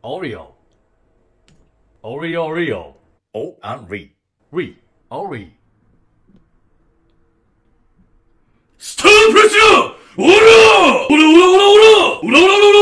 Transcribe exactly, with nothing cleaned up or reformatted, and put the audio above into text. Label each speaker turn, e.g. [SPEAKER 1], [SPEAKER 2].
[SPEAKER 1] Oreo. Oreo, Oreo.
[SPEAKER 2] O and re.
[SPEAKER 1] Re. Ori.
[SPEAKER 3] スタープレッシャーオラオラオラオラオラオラオラオラ